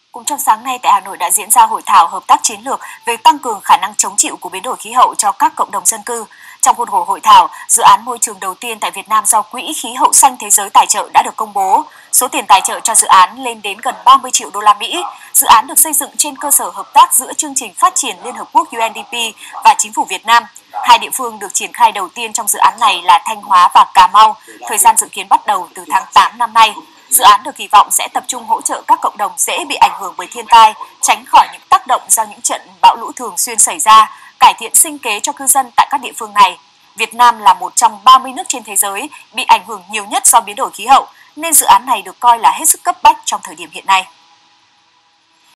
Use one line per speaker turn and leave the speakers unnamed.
Cũng trong sáng nay tại Hà Nội đã diễn ra hội thảo hợp tác chiến lược về tăng cường khả năng chống chịu của biến đổi khí hậu cho các cộng đồng dân cư. Trong khuôn khổ hội thảo, dự án môi trường đầu tiên tại Việt Nam do Quỹ Khí hậu xanh thế giới tài trợ đã được công bố. Số tiền tài trợ cho dự án lên đến gần 30 triệu đô la Mỹ. Dự án được xây dựng trên cơ sở hợp tác giữa chương trình phát triển Liên Hợp Quốc UNDP và chính phủ Việt Nam. Hai địa phương được triển khai đầu tiên trong dự án này là Thanh Hóa và Cà Mau. Thời gian dự kiến bắt đầu từ tháng 8 năm nay. Dự án được kỳ vọng sẽ tập trung hỗ trợ các cộng đồng dễ bị ảnh hưởng bởi thiên tai, tránh khỏi những tác động do những trận bão lũ thường xuyên xảy ra, cải thiện sinh kế cho cư dân tại các địa phương này. Việt Nam là một trong 30 nước trên thế giới bị ảnh hưởng nhiều nhất do biến đổi khí hậu, nên dự án này được coi là hết sức cấp bách trong thời điểm hiện nay.